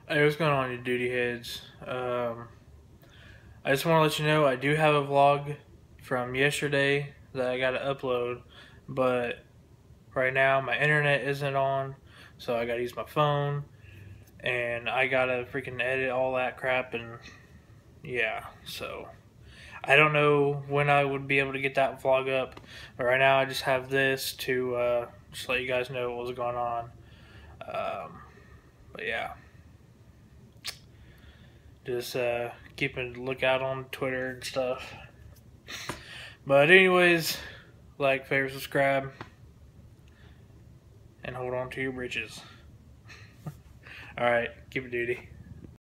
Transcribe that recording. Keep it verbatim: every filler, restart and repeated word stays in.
Hey, what's going on, you duty heads? Um, I just want to let you know I do have a vlog from yesterday that I got to upload, but right now my internet isn't on, so I got to use my phone, and I got to freaking edit all that crap, and yeah, so I don't know when I would be able to get that vlog up, but right now I just have this to uh, just let you guys know what was going on. Um, but yeah. Just uh, keeping a lookout on Twitter and stuff. But anyways, like, favorite, subscribe, and hold on to your britches. Alright, keep it duty.